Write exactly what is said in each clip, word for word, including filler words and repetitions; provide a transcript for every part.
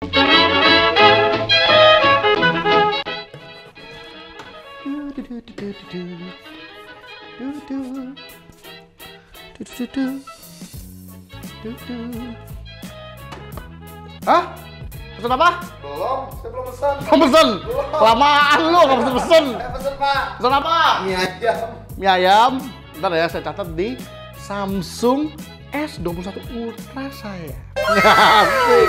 Hah? Pesen apa? Belum, saya belum pesan. Belum pesen? Kelamaan lu nggak pesen-pesen. Eh, pesen Pak. Pesen apa? Mie ayam. Mie ayam. Ntar ya, saya catat di Samsung S dua puluh satu Ultra saya. Asik.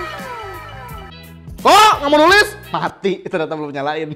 Kok nggak mau nulis? Mati, ternyata belum nyalain.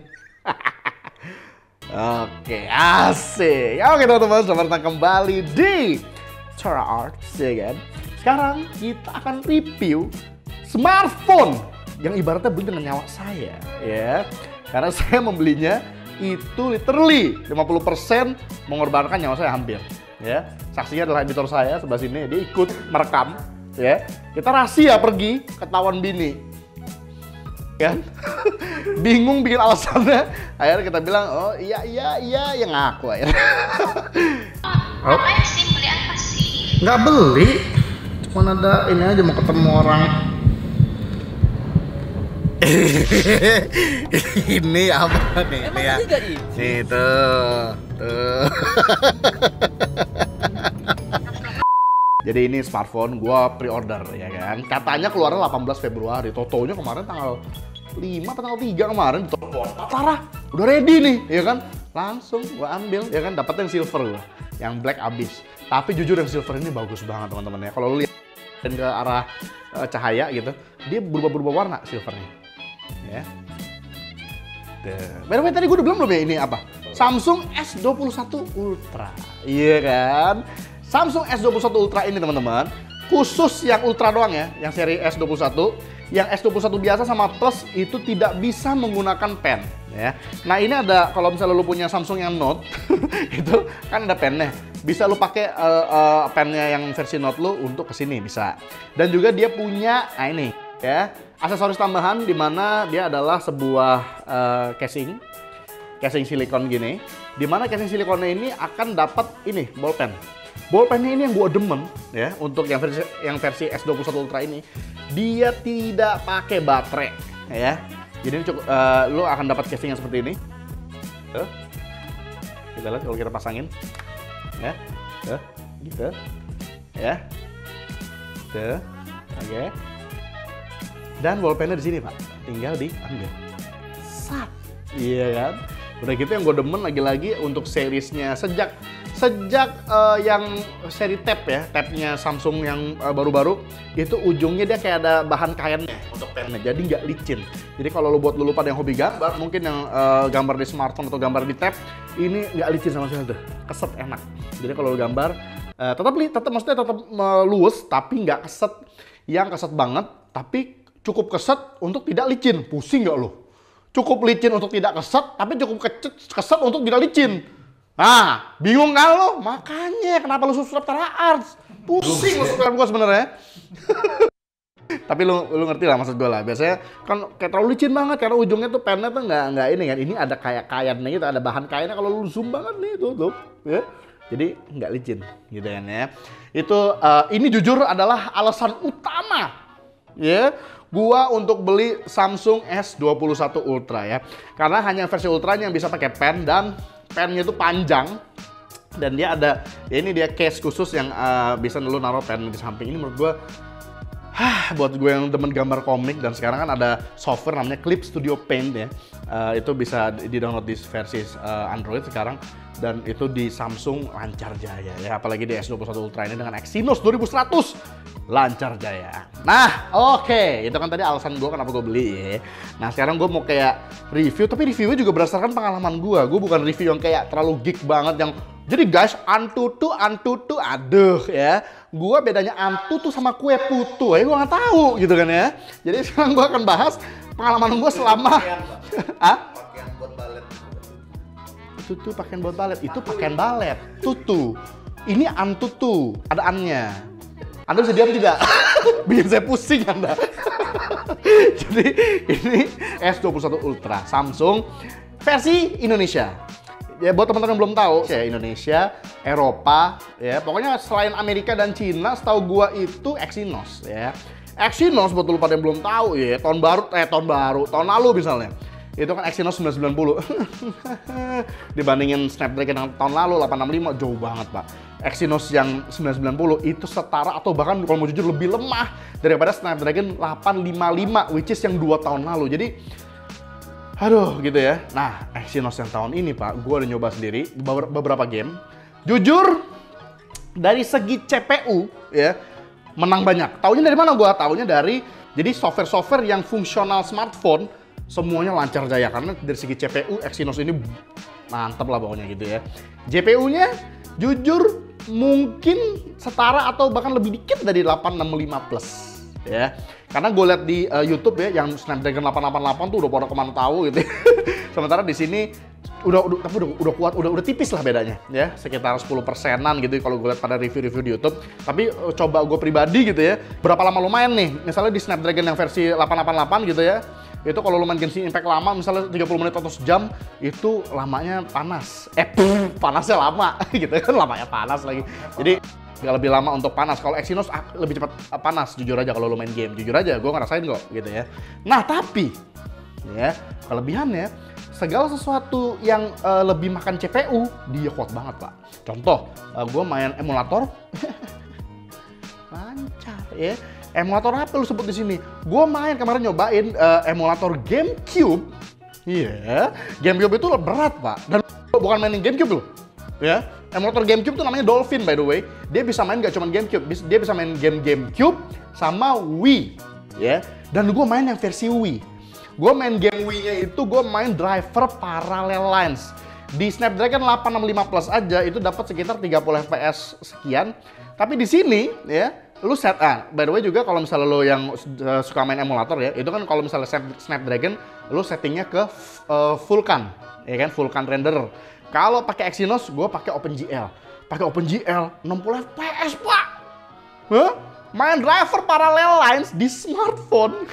Oke, asik. Oke teman-teman, selamat datang kembali di Chora Arts, ya kan? Sekarang kita akan review smartphone yang ibaratnya beli dengan nyawa saya, ya. Karena saya membelinya itu literally lima puluh persen mengorbankan nyawa saya hampir, ya. Saksinya adalah editor saya sebelah sini, dia ikut merekam, ya. Kita rahasia pergi, ketahuan bini. Kan? Bingung bikin alasannya, akhirnya kita bilang, oh iya iya iya, yang ngaku akhirnya. Oh. Ngapain sih, beli apa sih? Nggak beli, cuma ada ini aja mau ketemu orang. Ini apa nih? Emang ini ya? Nih tuh, tuh. Jadi ini smartphone gua pre-order, ya kan. Katanya keluarnya delapan belas Februari. Totonya kemarin tanggal lima atau tanggal tiga kemarin. Parah, udah ready nih, ya kan. Langsung gua ambil, ya kan. Dapet yang silver gua, yang black abis. Tapi jujur yang silver ini bagus banget teman-teman ya. Kalau lu lihat ke arah uh, cahaya gitu, dia berubah-berubah warna silvernya. Ya. By the way, tadi gue udah bilang belum ya ini apa? Samsung S dua puluh satu Ultra. Iya kan? Samsung S dua puluh satu Ultra ini teman-teman, khusus yang Ultra doang ya, yang seri S dua puluh satu. Yang S dua puluh satu biasa sama Plus itu tidak bisa menggunakan pen, ya. Nah ini ada, kalau misalnya lu punya Samsung yang Note, itu kan ada pennya. Bisa lu pakai uh, uh, pennya yang versi Note lu untuk kesini bisa. Dan juga dia punya, nah ini ya, aksesoris tambahan di mana dia adalah sebuah uh, casing, casing silikon gini, di mana casing silikonnya ini akan dapat ini bolpen. Bolpennya ini yang gua demen ya, untuk yang versi yang versi S dua puluh satu Ultra ini, dia tidak pakai baterai ya. Jadi ini cukup, uh, lu akan dapat casing yang seperti ini. Tuh. Kita lihat kalau kita pasangin. Ya. Tuh, gitu. Ya. Tuh. Oke. Okay. Dan bolpennya di sini, Pak. Tinggal diambil. Sat. Iya kan? Udah gitu yang gue demen lagi-lagi untuk seriesnya sejak sejak uh, yang seri tab ya, tabnya Samsung yang baru-baru uh, itu ujungnya dia kayak ada bahan kainnya untuk pennya, jadi nggak licin. Jadi kalau lo buat dulu pada yang hobi gambar, mungkin yang uh, gambar di smartphone atau gambar di tab, ini nggak licin sama sekali tuh, keset enak. Jadi kalau lo gambar uh, tetap tetap maksudnya tetap uh, luwes tapi nggak keset yang keset banget, tapi cukup keset untuk tidak licin. Pusing nggak lo? Cukup licin untuk tidak keset, tapi cukup keset untuk tidak licin. Nah, bingung kan lo? Makanya kenapa lo subscribe Chora Arts? Pusing lo subscribe gue sebenarnya. Tapi lo lo ngerti lah maksud gue lah. Biasanya kan kayak terlalu licin banget karena ujungnya tuh pennya tuh nggak nggak ini kan. Ini ada kayak kayannya gitu, ada bahan kayannya. Kalau lo zoom banget nih tuh tuh, ya. Jadi nggak licin gitu kan ya. Itu uh, ini jujur adalah alasan utama, ya. Gua untuk beli Samsung S dua puluh satu Ultra ya. Karena hanya versi Ultranya yang bisa pakai pen dan pennya itu panjang. Dan dia ada, ya ini dia case khusus yang uh, bisa lu naruh pen di samping. Ini menurut gua, hah, buat gue yang demen gambar komik dan sekarang kan ada software namanya Clip Studio Paint ya. Uh, itu bisa di-download di versi uh, Android sekarang. Dan itu di Samsung lancar jaya ya, apalagi di S dua puluh satu Ultra ini dengan Exynos dua ribu seratus lancar jaya. Nah, oke, okay. Itu kan tadi alasan gue kenapa gue beli ya. Nah, sekarang gue mau kayak review, tapi reviewnya juga berdasarkan pengalaman gue. Gue bukan review yang kayak terlalu geek banget yang jadi guys, antutu, antutu, aduh ya. Gue bedanya antutu sama kue putu, ya gue nggak tahu gitu kan ya. Jadi sekarang gue akan bahas pengalaman gue selama, ah? Tutu pakaian buat balet, itu pakaian balet, tutu. Ini antutu, ada annya. Anda bisa diam tidak? Bikin saya pusing Anda. Jadi ini S dua puluh satu Ultra Samsung versi Indonesia. Ya buat teman-teman yang belum tahu, ya Indonesia, Eropa, ya pokoknya selain Amerika dan Cina, setahu gua itu Exynos ya. Exynos buat lu pada yang belum tahu ya, tahun baru, eh tahun baru, tahun lalu misalnya. Itu kan Exynos sembilan sembilan nol. Dibandingin Snapdragon yang tahun lalu delapan enam lima, jauh banget Pak. Exynos yang sembilan sembilan nol itu setara atau bahkan kalau mau jujur lebih lemah daripada Snapdragon delapan lima lima, which is yang dua tahun lalu. Jadi, aduh gitu ya. Nah, Exynos yang tahun ini Pak, gue udah nyoba sendiri beberapa game. Jujur, dari segi C P U ya, menang banyak. Taunya dari mana gue? Taunya dari, jadi software-software yang fungsional smartphone, semuanya lancar jaya. Karena dari segi C P U, Exynos ini mantep lah pokoknya gitu ya. G P U-nya, jujur, mungkin setara atau bahkan lebih dikit dari delapan enam lima plus ya. Karena gue lihat di uh, YouTube ya, yang Snapdragon delapan delapan delapan tuh udah pada kemana tahu gitu ya. Sementara di sini udah udah tapi udah, udah kuat, udah udah tipis lah bedanya ya, sekitar sepuluh persenan gitu kalau gue lihat pada review-review di YouTube. Tapi uh, coba gue pribadi gitu ya, berapa lama lumayan nih, misalnya di Snapdragon yang versi delapan delapan delapan gitu ya, itu kalau lu main Genshin Impact lama, misalnya tiga puluh menit atau sejam, itu lamanya panas. Eh, pff, panasnya lama gitu kan, lamanya panas lagi. Jadi nggak lebih lama untuk panas. Kalau Exynos lebih cepat panas, jujur aja kalau lu main game. Jujur aja, gue ngerasain kok gitu ya. Nah, tapi ya kelebihannya, segala sesuatu yang uh, lebih makan C P U, dia kuat banget Pak. Contoh, uh, gue main emulator, lancar ya. Emulator apa lu sebut di sini? Gue main kemarin nyobain uh, emulator GameCube. Iya, yeah. GameCube itu berat Pak. Dan bukan mainin GameCube loh. Ya, emulator GameCube tuh namanya Dolphin by the way. Dia bisa main gak cuma GameCube, dia bisa main game GameCube sama Wii. Ya, dan gue main yang versi Wii. Gue main game Wii-nya itu gue main driver Parallel Lines. Di Snapdragon delapan enam lima plus aja itu dapat sekitar tiga puluh F P S sekian. Tapi di sini ya, lu set ah, by the way juga kalau misalnya lo yang uh, suka main emulator ya, itu kan kalau misalnya Snapdragon lu settingnya ke uh, Vulkan, ya kan, Vulkan renderer. Kalau pakai Exynos, gue pakai OpenGL. Pakai OpenGL enam puluh F P S Pak. Huh? Main driver Parallel Lines di smartphone.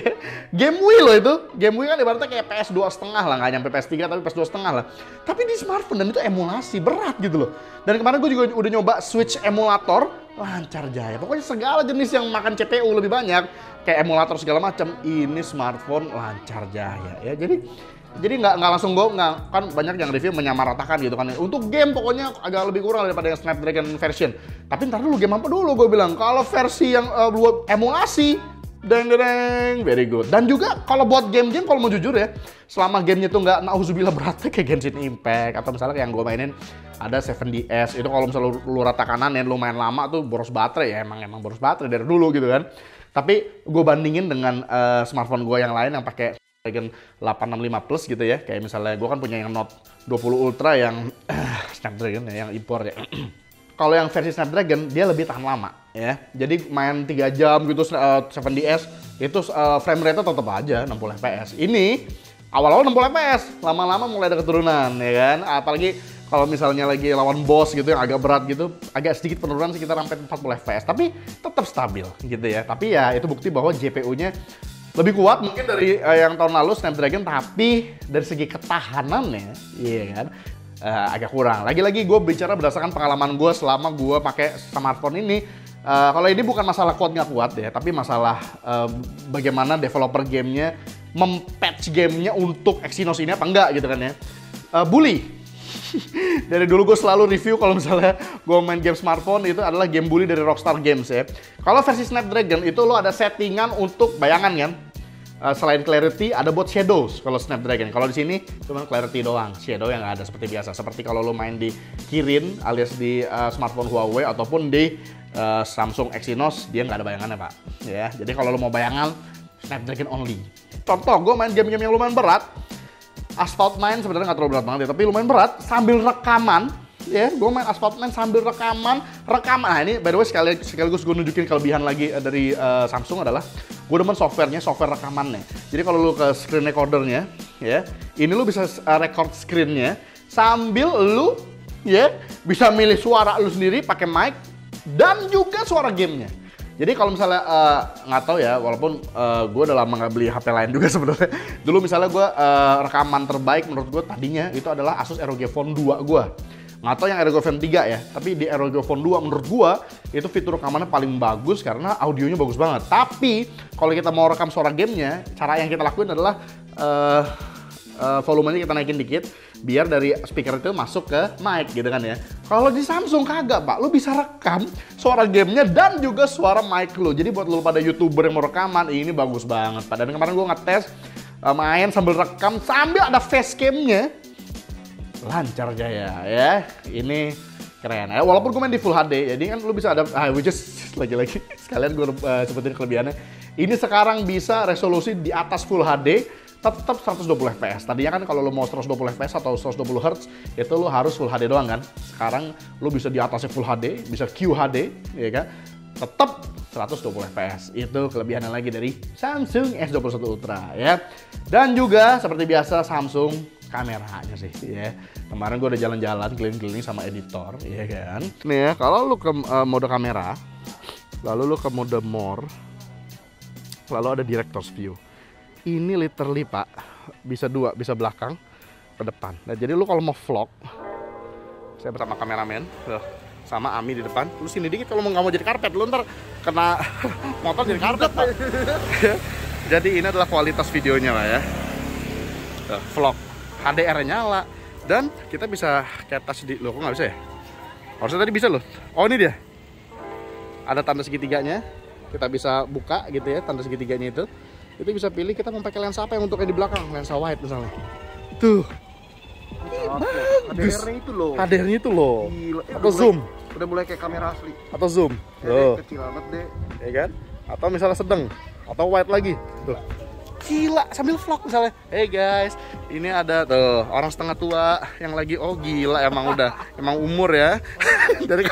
Game Wii loh itu. Game Wii kan ibaratnya kayak P S dua setengah lah, nggak nyampe P S tiga tapi P S dua setengah lah. Tapi di smartphone, dan itu emulasi berat gitu loh. Dan kemarin gue juga udah nyoba Switch emulator, lancar jaya. Pokoknya segala jenis yang makan C P U lebih banyak, kayak emulator segala macam, ini smartphone lancar jaya ya. Jadi Jadi nggak nggak langsung gue nggak, kan banyak yang review menyamaratakan gitu kan. Untuk game pokoknya agak lebih kurang daripada yang Snapdragon version. Tapi ntar dulu game apa dulu gue bilang. Kalau versi yang uh, buat emulasi, deng deng, very good. Dan juga kalau buat game-game, kalau mau jujur ya, selama gamenya tuh nggak nauzubillah beratnya kayak Genshin Impact atau misalnya yang gue mainin ada tujuh D S, itu kalau misalnya lu, lu rata kanan ya, lu main lama tuh boros baterai ya, emang emang boros baterai dari dulu gitu kan. Tapi gue bandingin dengan uh, smartphone gue yang lain yang pakai Snapdragon delapan enam lima plus gitu ya, kayak misalnya gue kan punya yang Note dua puluh Ultra yang uh, Snapdragon ya, yang impor ya. Kalau yang versi Snapdragon dia lebih tahan lama ya, jadi main tiga jam gitu uh, tujuh D S itu uh, frame rate-nya tetap aja enam puluh F P S. Ini awal-awal enam puluh F P S, lama-lama mulai ada keturunan ya kan, apalagi kalau misalnya lagi lawan boss gitu yang agak berat gitu, agak sedikit penurunan sekitar sampai empat puluh F P S, tapi tetap stabil gitu ya. Tapi ya itu bukti bahwa G P U-nya lebih kuat mungkin dari uh, yang tahun lalu Snapdragon, tapi dari segi ketahanannya, iya kan, uh, agak kurang. Lagi-lagi gue bicara berdasarkan pengalaman gue selama gue pakai smartphone ini. Uh, kalau ini bukan masalah kuat nggak kuat ya, tapi masalah uh, bagaimana developer gamenya mempatch gamenya untuk Exynos ini apa enggak gitu kan ya. Uh, bully. Dari dulu gue selalu review kalau misalnya gue main game smartphone itu adalah game bully dari Rockstar Games ya. Kalau versi Snapdragon itu lo ada settingan untuk bayangan kan. Uh, selain clarity ada buat shadows kalau Snapdragon. Kalau di sini cuma clarity doang, shadow yang nggak ada seperti biasa. Seperti kalau lo main di Kirin alias di uh, smartphone Huawei ataupun di uh, Samsung Exynos, dia nggak ada bayangannya Pak. Ya, jadi kalau lo mau bayangan Snapdragon only. Contoh, gue main game-game yang lumayan berat. Asphalt nine sebenarnya nggak terlalu berat banget ya, tapi lumayan berat sambil rekaman. Ya, gue main Asphalt nine sambil rekaman, rekaman. Nah ini by the way sekali sekaligus gue nunjukin kelebihan lagi dari uh, Samsung adalah gue demen softwarenya, software rekamannya. Jadi kalau lu ke screen recordernya, ya, ini lu bisa uh, record screennya sambil lu, ya, bisa milih suara lu sendiri pakai mic dan juga suara gamenya. Jadi kalau misalnya nggak uh, tahu ya, walaupun uh, gue udah lama nggak beli H P lain juga sebenarnya. Dulu misalnya gue uh, rekaman terbaik menurut gue tadinya itu adalah Asus R O G Phone dua gue. Atau yang Aerogear Phone tiga ya. Tapi di Aerogear Phone dua menurut gua itu fitur rekamannya paling bagus karena audionya bagus banget. Tapi kalau kita mau rekam suara gamenya, cara yang kita lakuin adalah uh, uh, volumenya kita naikin dikit biar dari speaker itu masuk ke mic gitu kan ya. Kalau di Samsung kagak Pak, lu bisa rekam suara gamenya dan juga suara mic lu. Jadi buat lu pada YouTuber yang mau rekaman, ini bagus banget Pak. Dan kemarin gua ngetes uh, main sambil rekam sambil ada facecam-nya. Lancar jaya ya, ini keren ya. Walaupun gue main di Full H D, jadi kan lu bisa ada, ah, which is lagi-lagi sekalian gue uh, sebutin kelebihannya. Ini sekarang bisa resolusi di atas Full H D, tetap seratus dua puluh F P S. Tadinya kan kalau lu mau seratus dua puluh F P S atau seratus dua puluh hertz, itu lu harus Full H D doang kan. Sekarang lu bisa di atasnya Full H D, bisa Q H D, ya kan. Tetap seratus dua puluh F P S. Itu kelebihannya lagi dari Samsung S dua puluh satu Ultra ya. Dan juga seperti biasa Samsung kameranya sih ya. Kemarin gue udah jalan-jalan keliling-keliling sama editor ya kan. Nih ya, kalau lu ke uh, mode kamera, lalu lu ke mode more, lalu ada director's view. Ini literally Pak, bisa dua, bisa belakang ke depan. Nah jadi lu kalau mau vlog, saya bersama kameramen sama Ami di depan, lu sini dikit kalau mau nggak mau jadi karpet, lu ntar kena motor jadi karpet Pak. Jadi ini adalah kualitas videonya lah ya. Nah, vlog H D R nyala dan kita bisa kayak touch di loh, kok nggak bisa ya? Harusnya tadi bisa loh. Oh ini dia, ada tanda segitiganya, kita bisa buka gitu ya tanda segitiganya itu. Itu bisa pilih kita mau pakai lensa apa yang untuk yang di belakang, lensa wide misalnya. Tuh, H D R-nya itu loh. H D R-nya itu loh. Gila. Atau zoom. Udah mulai kayak kamera asli. Atau zoom. Ya, Tuh. deh, kecil amat deh. Ya kan? Atau misalnya sedang, atau wide lagi. Tuh. Gila, sambil vlog misalnya. Hey guys, ini ada tuh orang setengah tua yang lagi, oh gila emang udah emang umur ya. Dari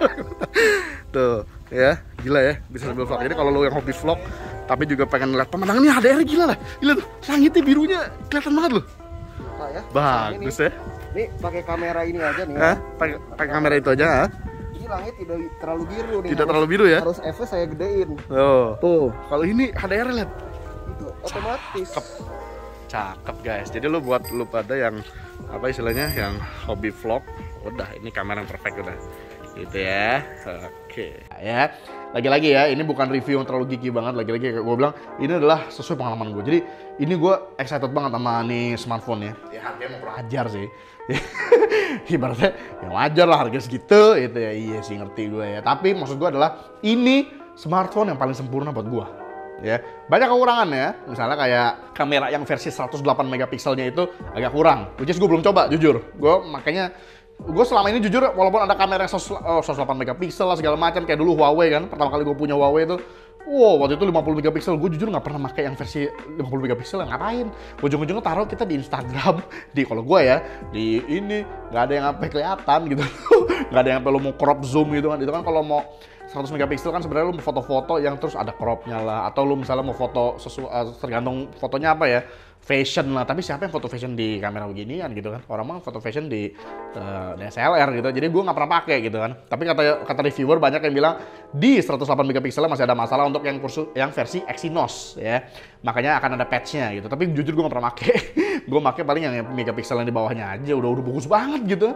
tuh ya, gila ya bisa sambil vlog. Jadi kalau lo yang hobi vlog tapi juga pengen ngeliat pemandangan, ini H D R gila lah. Gila tuh, langitnya birunya kelihatan banget loh. Nah, ya. Bagus ini, ya. Nih pakai kamera ini aja nih. Hah? Pakai pakai kamera itu aja, ha? Ini langit tidak terlalu biru nih. Tidak harus, terlalu biru ya? Harus F saya gedein. Oh. Tuh, kalau ini H D R lihat. Itu otomatis. Cakep. Cakep guys. Jadi lu buat lu pada yang apa istilahnya yang hobi vlog, udah ini kamera yang perfect udah. Gitu ya. Oke. Ya. Lagi-lagi ya, ini bukan review yang terlalu geeky banget. Lagi-lagi kayak gue bilang, ini adalah sesuai pengalaman gue. Jadi ini gue excited banget sama nih smartphone ya. Ya harganya mau pelajar sih. Ibaratnya ya wajar lah harga segitu itu ya. Iya sih ngerti gue ya. Tapi maksud gue adalah ini smartphone yang paling sempurna buat gue. Ya, banyak kekurangannya, misalnya kayak kamera yang versi seratus delapan megapikselnya itu agak kurang, which is gue belum coba jujur. Gue makanya gue selama ini jujur walaupun ada kamera yang seratus delapan megapiksel lah segala macam kayak dulu Huawei kan, pertama kali gue punya Huawei itu, wow waktu itu lima puluh megapiksel, gue jujur nggak pernah pakai yang versi lima puluh megapiksel, ngapain? Ujung-ujungnya taruh kita di Instagram, di kalau gue ya di ini nggak ada yang sampai kelihatan gitu, nggak ada yang sampai lo mau crop zoom gitu kan, itu kan kalau mau seratus megapiksel kan sebenarnya lu mau foto-foto yang terus ada cropnya lah, atau lu misalnya mau foto sesuai uh, tergantung fotonya apa ya, fashion lah. Tapi siapa yang foto fashion di kamera beginian gitu kan, orang mah foto fashion di uh, D S L R gitu. Jadi gue nggak pernah pakai gitu kan. Tapi kata kata reviewer banyak yang bilang di seratus delapan megapiksel masih ada masalah untuk yang kursus yang versi Exynos ya, makanya akan ada patchnya gitu. Tapi jujur gue nggak pernah pakai. Gue pakai paling yang megapiksel yang di bawahnya aja udah udah bagus banget gitu.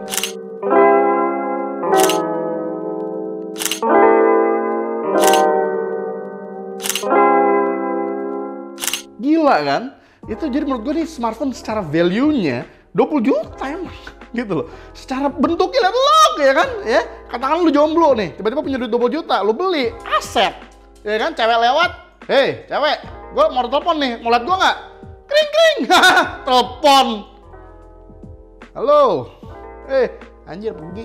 Gila kan? Itu jadi menurut gue nih smartphone secara value-nya dua puluh juta emang gitu loh. Secara bentuknya lihat lo ya kan? Ya, katakan lu jomblo nih, tiba-tiba punya duit dua puluh juta, lu beli aset. Ya kan? Cewek lewat, "Hei, cewek, gue mau telepon nih, mau lihat gue nggak?" Kring kring. Telepon. "Halo." Eh, anjir pergi.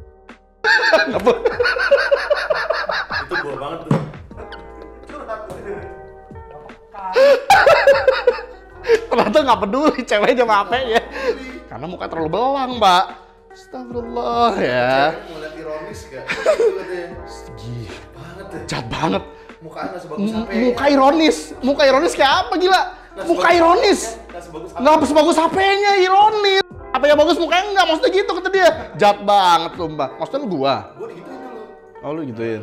Itu gua banget tuh. Ternyata nggak peduli ceweknya sama H P-nya. Karena muka terlalu belang, Mbak. Astagfirullah ya. Mau lihat ironis gak? Gih, Banget deh. jahat banget. Mukanya nggak sebagus H P. Muka ironis. Muka ironis kayak apa gila? Muka ironis. Nggak sebagus H P. Nggak sebagus H P-nya, ironis. H P-nya bagus, mukanya enggak. Maksudnya gitu kata dia. Jahat banget lu, Mbak. Maksudnya lu gua. Gua digituin dulu. Oh, lu gituin.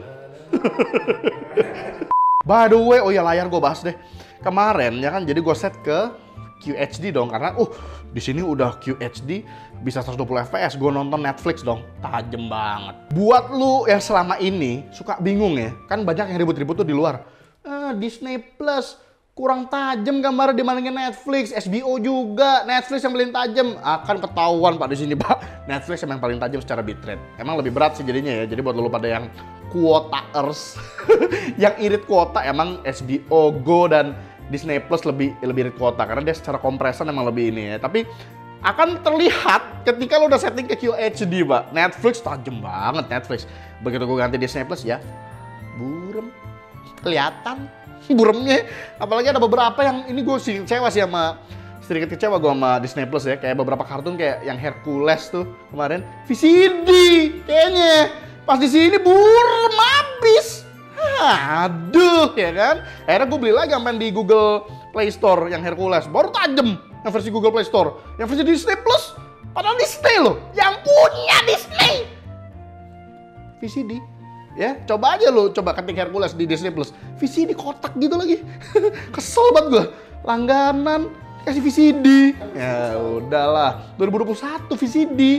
By the way, oh ya layar gue bahas deh. Kemarin ya kan, jadi gue set ke Q H D dong, karena uh di sini udah Q H D bisa seratus dua puluh F P S. Gue nonton Netflix dong, tajem banget. Buat lu yang selama ini suka bingung ya, kan banyak yang ribut-ribut tuh di luar. Eh, Disney Plus kurang tajam gambarnya dibandingin Netflix, H B O juga, Netflix yang paling tajam. Akan ketahuan Pak di sini Pak, Netflix yang paling tajam secara bitrate. Emang lebih berat sih jadinya ya. Jadi buat lu pada yang kuotaers, yang irit kuota, emang H B O Go dan Disney Plus lebih lebih irit kuota karena dia secara kompresan emang lebih ini ya. Tapi akan terlihat ketika lo udah setting ke Q H D Pak. Netflix tajam banget Netflix. Begitu gue ganti Disney Plus ya, burem, kelihatan buremnya. Apalagi ada beberapa yang ini gue sih kecewa sih sama, sedikit kecewa gue sama Disney Plus ya. Kayak beberapa kartun kayak yang Hercules tuh kemarin V C D kayaknya pas di sini burem habis. Aduh ya kan. Akhirnya gue beli lagi sampai di Google Play Store yang Hercules, baru tajem yang versi Google Play Store. Yang versi Disney Plus padahal Disney loh yang punya Disney V C D. Ya, coba aja lo, coba ketik Hercules di Disney Plus. V C D kotak gitu lagi. Kesel banget gue. Langganan kasih V C D. Ya udahlah, dua ribu dua puluh satu V C D.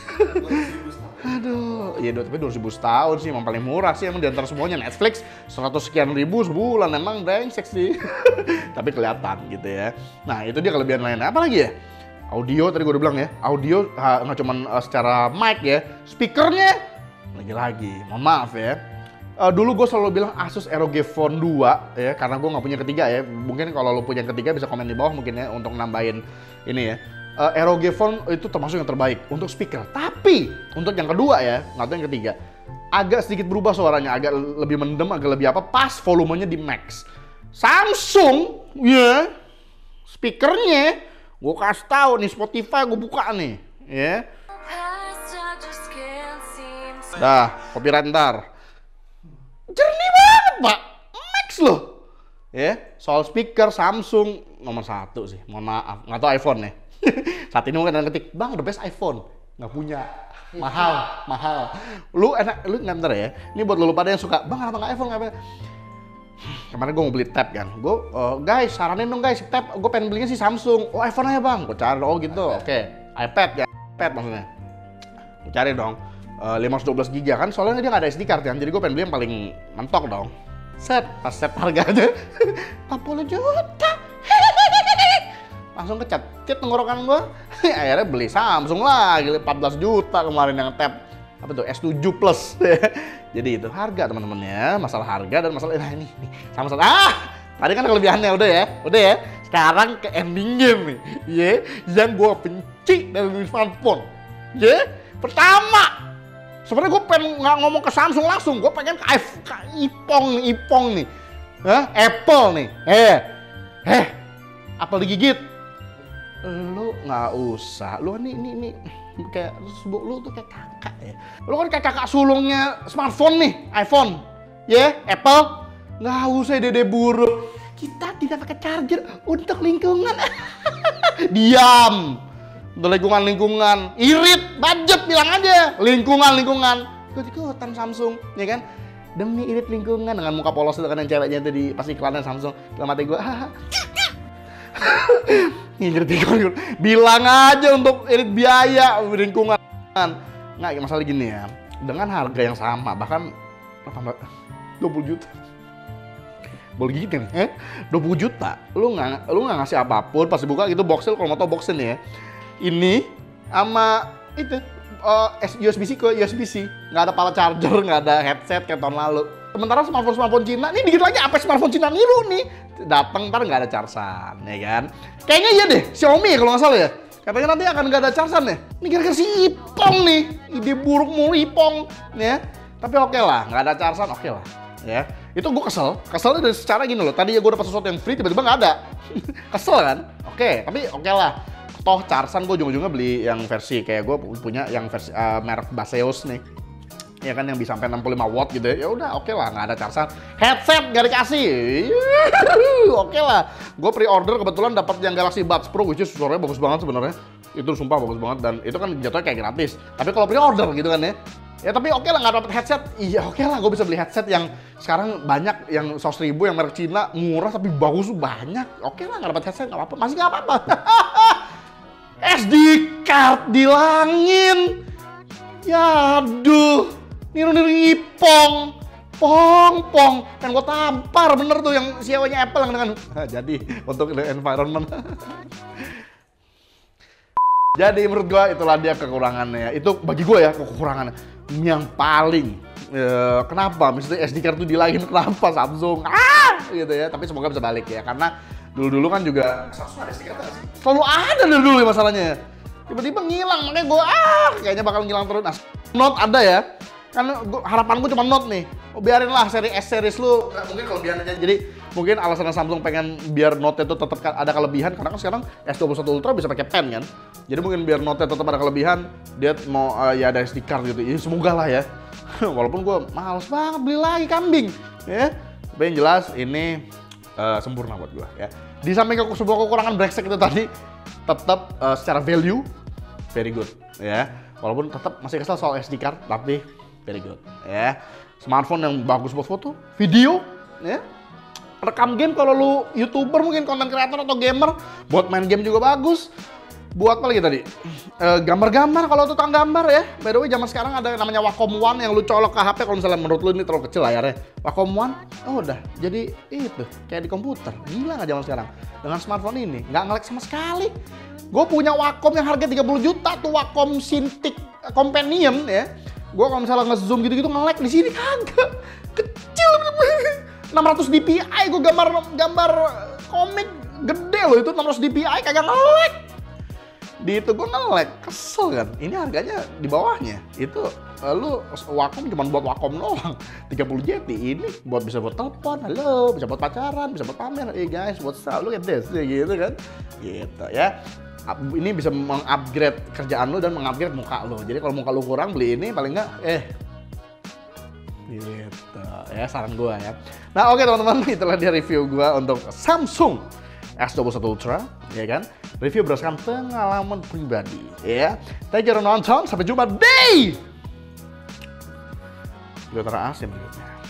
Aduh, ya tapi dua ribu setahun sih emang paling murah sih emang di antara semuanya. Netflix seratus sekian ribu sebulan, emang brengsek sih. Tapi kelihatan gitu ya. Nah, itu dia kelebihan lainnya. Apa lagi ya? Audio tadi gue udah bilang ya. Audio nggak cuma uh, secara mic ya, speakernya lagi-lagi, mohon maaf ya. Uh, dulu gue selalu bilang Asus R O G Phone dua ya, karena gue nggak punya ketiga ya. Mungkin kalau lo punya ketiga bisa komen di bawah mungkin ya untuk nambahin ini ya. Uh, R O G Phone itu termasuk yang terbaik untuk speaker. Tapi untuk yang kedua ya, nggak tahu yang ketiga, agak sedikit berubah suaranya, agak lebih mendem, agak lebih apa, pas volumenya di max. Samsung ya, speakernya gue kasih tahu nih, Spotify gue buka nih ya. Dah, copyright ntar. Jernih banget Pak, max loh. Ya, soal speaker Samsung nomor satu sih, mohon maaf. Nggak tahu iPhone ya. Saat ini mungkin ada ketik, bang the best iPhone. Nggak punya, mahal, mahal. Lu enak, lu nggak bentar ya. Ini buat lu pada yang suka, bang kenapa nggak iPhone, nggak kemarin gue mau beli tab kan. Gue, uh, guys saranin dong guys, tab gue pengen belinya sih Samsung. Oh iPhone aja bang, gue cari, oh gitu, oke. Okay. iPad ya, iPad maksudnya. Gue cari dong. Uh, lima ratus dua belas giga kan, soalnya dia nggak ada S D card kan, jadi gue pengen beli yang paling mentok dong. Set, pas set harganya empat puluh juta. Langsung kecat, cet tenggorokan gue. Akhirnya beli Samsung lagi, empat belas juta kemarin yang tab. Apa tuh, S tujuh Plus. Jadi itu harga teman-teman ya, masalah harga dan masalah, nah ini, nih, sama-sama. Ah, tadi kan kelebihannya udah ya, udah ya. Sekarang ke endingnya nih, ya, yang gue benci dari smartphone. Ya, pertama. Sebenarnya gue pengen nggak ngomong ke Samsung langsung, gue pengen ke iPhone, ke Ipong nih, Ipong nih, Hah? Apple nih, eh, eh, Apple digigit, lu nggak usah, lu nih, ini, ini, kayak lu tuh kayak kakak ya, lu kan kayak kakak sulungnya smartphone nih, iPhone, ya, yeah, Apple, nggak usah dede buruk, kita tidak pakai charger untuk lingkungan, diam. Untuk lingkungan-lingkungan, irit, budget bilang aja, lingkungan-lingkungan, ikut-ikutan Samsung, ya kan? Demi irit lingkungan, dengan muka polos itu kan yang ceweknya itu di pas iklannya Samsung, dalam hati gue, haha. Irit lingkungan, bilang aja untuk irit biaya lingkungan. Nggak, masalah gini ya, dengan harga yang sama, bahkan dua puluh juta. Boleh gitu nih, eh? dua puluh juta, lu nggak lu nggak ngasih apapun, pas dibuka gitu boxel, kalau mau tau boxel nih ya. Ini sama itu uh, U S B C ke U S B C, nggak ada power charger, nggak ada headset kayak tahun lalu. Sementara smartphone smartphone Cina, ini dikit lagi apa smartphone Cina niru nih, datang ntar nggak ada chargean, ya kan? Kayaknya iya deh, Xiaomi kalau nggak salah ya. Katanya nanti akan nggak ada chargean ya. Ini gara-gara si Ipong nih, ide buruk mulu Ipong, ya. Tapi oke okay lah, nggak ada chargean, oke okay lah, ya. Itu gue kesel, keselnya dari secara gini loh. Tadi ya gue dapat sesuatu yang free, tiba-tiba nggak ada, kesel kan? Oke, okay, tapi oke okay lah. Toh chargean gue ujung-ujungnya beli yang versi kayak gue punya yang versi uh, merek Baseus nih, ya kan, yang bisa sampai enam puluh lima watt gitu ya. Ya udah oke okay lah, nggak ada chargean. Headset gak dikasih, oke okay lah. Gue pre-order kebetulan dapat yang Galaxy Buds Pro, which is suaranya bagus banget sebenarnya. Itu sumpah bagus banget dan itu kan jatuhnya kayak gratis. Tapi kalau pre-order gitu kan ya, Ya tapi oke lah nggak dapat headset, iya oke lah gue bisa beli headset yang sekarang banyak yang seratus ribu yang merek Cina murah tapi bagus banyak. Oke lah nggak dapat headset nggak apa-apa, masih nggak apa-apa. S D card dilangin, ya aduh, niru-niru Ipong, pong pong, kan gue tampar bener tuh yang C E O-nya Apple yang dengan jadi untuk the environment. Jadi menurut gue itulah dia kekurangannya. Itu bagi gue ya kekurangannya yang paling ya, kenapa misalnya S D card itu dilangin kenapa Samsung ah gitu ya. Tapi semoga bisa balik ya karena dulu-dulu kan juga Samsung ada S D card nggak sih? selalu ada dari dulu ya masalahnya. Tiba-tiba ngilang makanya gue ah kayaknya bakal ngilang terus. Nah, Note ada ya. Kan gua, harapan gue cuma Note nih. Oh, biarin lah seri S series lu. Nggak, mungkin kelebihannya Jadi mungkin alasan Samsung pengen biar Note itu tetap ada kelebihan karena kan sekarang S dua puluh satu Ultra bisa pakai pen kan. Jadi mungkin biar Note tetap ada kelebihan, dia mau uh, ya ada S D card gitu. Ya semoga lah ya. Walaupun gue males banget beli lagi kambing, ya. Tapi yang jelas ini uh, sempurna buat gue ya. Di samping ke sebuah kekurangan brengsek itu tadi, tetap uh, secara value very good ya. Walaupun tetap masih kesel soal S D card, tapi very good ya. Smartphone yang bagus buat foto, video, ya. Rekam game kalau lu YouTuber mungkin konten kreator atau gamer, buat main game juga bagus. Buat apa lagi tadi? E, gambar-gambar kalau tukang gambar ya. By the way zaman sekarang ada namanya Wacom One yang lu colok ke H P kalau misalnya menurut lu ini terlalu kecil layarnya. Wacom One, oh udah jadi itu kayak di komputer. Gila nggak zaman sekarang? Dengan smartphone ini nggak nge-lag sama sekali. Gue punya Wacom yang harga tiga puluh juta tuh Wacom Cintiq Companion ya. Gue kalau misalnya nge-zoom gitu-gitu nge-lag di sini kagak. Kecil enam ratus D P I gue gambar gambar komik gede loh itu enam ratus D P I kagak nge-lag. Di itu gue nge-lag, kesel kan. Ini harganya di bawahnya. Itu uh, lu Wacom cuma buat Wacom doang. tiga puluh J T ini buat bisa buat telepon, halo, bisa buat pacaran, bisa buat pamer. Eh hey guys, what's up? Look at this. Ya, gitu kan. Gitu ya. Ini bisa mengupgrade kerjaan lu dan mengupgrade muka lu. Jadi kalau muka lu kurang beli ini paling enggak eh gitu ya saran gua ya. Nah, oke okay, teman-teman, itulah dia review gua untuk Samsung S dua puluh satu Ultra, ya kan? Review berdasarkan pengalaman pribadi, ya. Thank you udah nonton, sampai jumpa di video terasing berikutnya.